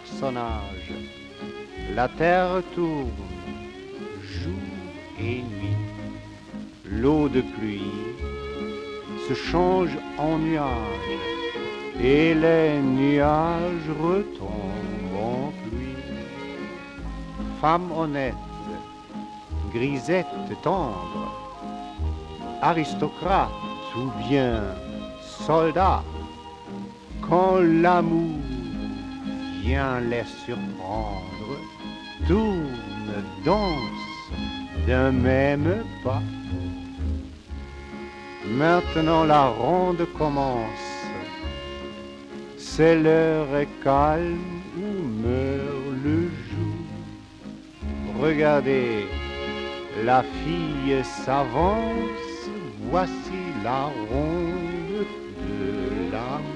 personnages. La terre tourne, jour et nuit. L'eau de pluie se change en nuages et les nuages retombent en pluie. Femme honnête, grisette tendre, aristocrate ou bien soldat, quand l'amour vient les surprendre, tourne, danse d'un même pas. Maintenant la ronde commence, c'est l'heure est calme où meurt le jour. Regardez, la fille s'avance, voici la ronde de l'amour.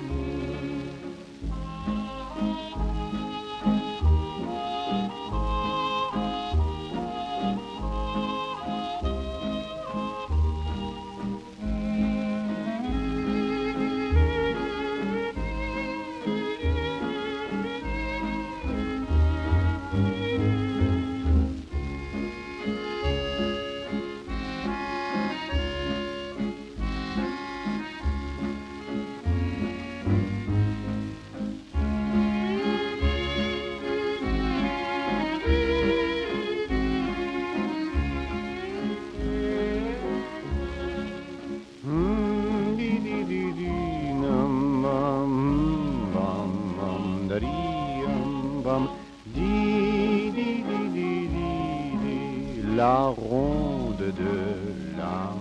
La ronde de l'amour.